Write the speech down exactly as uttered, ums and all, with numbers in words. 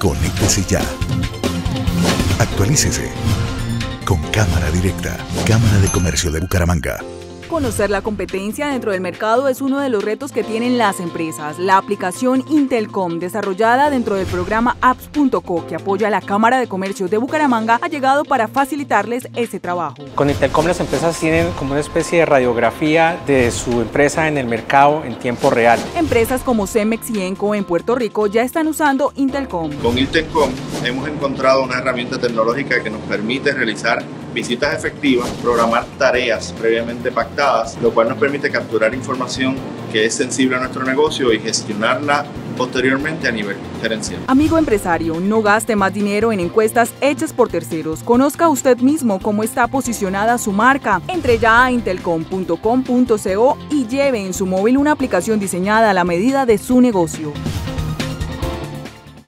Conéctese ya. Actualícese con Cámara Directa, Cámara de Comercio de Bucaramanga. Conocer la competencia dentro del mercado es uno de los retos que tienen las empresas. La aplicación Intelcom, desarrollada dentro del programa apps punto co, que apoya a la Cámara de Comercio de Bucaramanga, ha llegado para facilitarles ese trabajo. Con Intelcom las empresas tienen como una especie de radiografía de su empresa en el mercado en tiempo real. Empresas como Cemex y Enco en Puerto Rico ya están usando Intelcom. Con Intelcom hemos encontrado una herramienta tecnológica que nos permite realizar visitas efectivas, programar tareas previamente pactadas, lo cual nos permite capturar información que es sensible a nuestro negocio y gestionarla posteriormente a nivel gerencial. Amigo empresario, no gaste más dinero en encuestas hechas por terceros. Conozca usted mismo cómo está posicionada su marca. Entre ya a intelcom punto com punto co y lleve en su móvil una aplicación diseñada a la medida de su negocio.